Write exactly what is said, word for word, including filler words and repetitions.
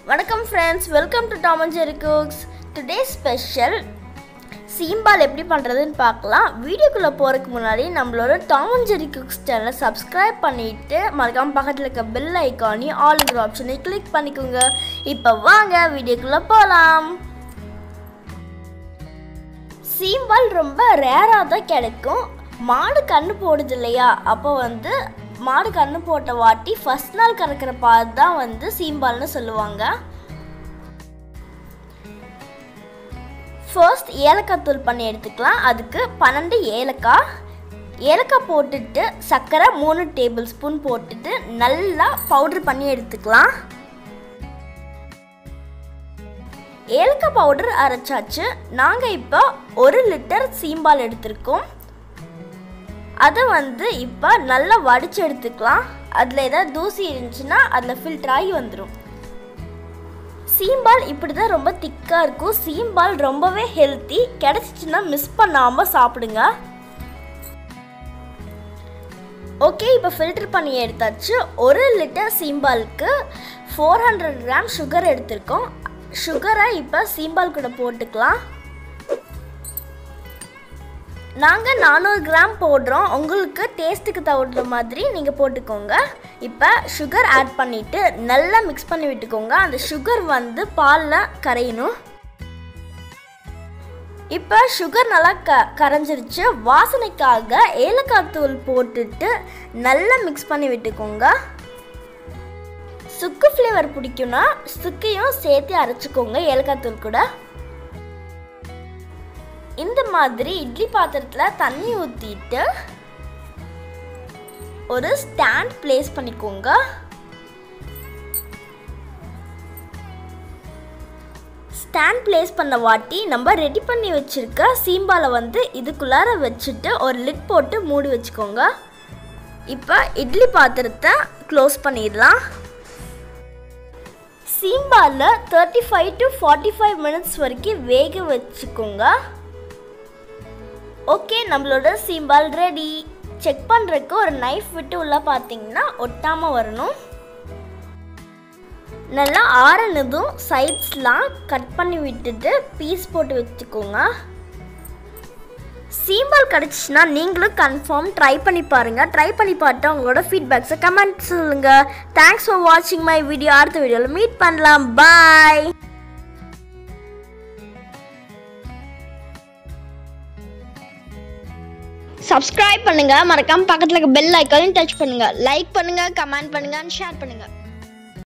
வணக்கம் friends, welcome to Tom and Jerry Cooks. Today's special சீம்பால் எப்படி பண்றதுன்னு பார்க்கலாம். வீடியோக்குள்ள போறதுக்கு முன்னாடி நம்மளோட Tom and Jerry Cooks சேனலை subscribe பண்ணிட்டு மறக்காம பக்கத்துல இருக்க bell ஐகானை ஆல்ங்கிற ஆப்ஷனை கிளிக் பண்ணிக்கோங்க. இப்போ வாங்க வீடியோக்குள்ள போலாம். சீம்பால் ரொம்ப ரேரா தான் கிடைக்கும். மாடு கண்ணு போடுது இல்லையா, அப்போ வந்து மாடு கண்ணு போட்ட வாட்டி ஃபர்ஸ்ட் நாள் கறக்கிற பால் தான் வந்து சீம்பால்னு சொல்லுவாங்க. ஃபர்ஸ்ட் ஏலக்காய் தூள் பண்ணி எடுத்துக்கலாம். அதுக்கு பன்னெண்டு ஏலக்காய் ஏலக்காய் போட்டுட்டு சர்க்கரை மூணு டேபிள் ஸ்பூன் போட்டுட்டு நல்லா பவுடர் பண்ணி எடுத்துக்கலாம். ஏலக்காய் பவுடர் அரைச்சாச்சு. நாங்கள் இப்போ ஒரு லிட்டர் சீம்பால் எடுத்திருக்கோம். அதை வந்து இப்போ நல்லா வடித்து எடுத்துக்கலாம். அதில் ஏதாவது தூசி இருந்துச்சுன்னா அதில் ஃபில்டர் ஆகி வந்துடும். சீம்பால் இப்படி தான் ரொம்ப திக்காக இருக்கும். சீம்பால் ரொம்பவே ஹெல்த்தி. கிடச்சிச்சின்னா மிஸ் பண்ணாமல் சாப்பிடுங்க. ஓகே, இப்போ ஃபில்டர் பண்ணி எடுத்தாச்சு. ஒரு லிட்டர் சீம்பாலுக்கு ஃபோர் ஹண்ட்ரட் கிராம் சுகர் எடுத்திருக்கோம். சுகரை இப்போ சீம்பால் கூட போட்டுக்கலாம். நாங்கள் நானூறு கிராம் போடுறோம். உங்களுக்கு டேஸ்ட்டுக்கு தகுந்த மாதிரி நீங்கள் போட்டுக்கோங்க. இப்போ சுகர் ஆட் பண்ணிவிட்டு நல்லா மிக்ஸ் பண்ணி விட்டுக்கோங்க. அந்த சுகர் வந்து பாலில் கரையணும். இப்போ சுகர் நல்லா க கரைஞ்சிருச்சு. வாசனைக்காக ஏலக்காய் தூள் போட்டுட்டு நல்லா மிக்ஸ் பண்ணி விட்டுக்கோங்க. சுக்கு ஃப்ளேவர் பிடிக்கும்னா சுக்கையும் சேர்த்து அரைச்சிக்கோங்க ஏலக்காய் தூள் கூட. இந்த மாதிரி இட்லி பாத்திரத்தில் தண்ணி ஊற்றிட்டு ஒரு ஸ்டாண்ட் பிளேஸ் பண்ணிக்கோங்க. ஸ்டாண்ட் பிளேஸ் பண்ண வாட்டி நம்ம ரெடி பண்ணி வச்சிருக்க சீம்பாலை வந்து இதுக்குள்ளார வச்சுட்டு ஒரு லிட் போட்டு மூடி வச்சுக்கோங்க. இப்போ இட்லி பாத்திரத்தை க்ளோஸ் பண்ணிடலாம். சீம்பாலில் thirty five to forty five minutes வரைக்கும் வேக வச்சுக்கோங்க. ஓகே, நம்மளோட சீம்பால் ரெடி. செக் பண்ணுறதுக்கு ஒரு நைஃப் விட்டு உள்ள பார்த்தீங்கன்னா ஒட்டாமல் வரணும். நல்லா ஆறுனதும் சைட்ஸ்லாம் கட் பண்ணி விட்டுட்டு பீஸ் போட்டு வச்சுக்கோங்க. சீம்பால் கிடச்சிச்சின்னா நீங்களும் கன்ஃபார்ம் ட்ரை பண்ணி பாருங்கள். ட்ரை பண்ணி பார்த்து உங்களோட ஃபீட்பேக்ஸை கமெண்ட் சொல்லுங்கள். தேங்க்ஸ் ஃபார் வாட்சிங் மை வீடியோ. அடுத்த வீடியோவில் மீட் பண்ணலாம். பாய். சப்ஸ்கிரைப் பண்ணுங்க. மறக்காம பக்கத்துல இருக்க பெல் ஐகானையும் டச் பண்ணுங்க. லைக் பண்ணுங்க, கமெண்ட் பண்ணுங்க, ஷேர் பண்ணுங்க.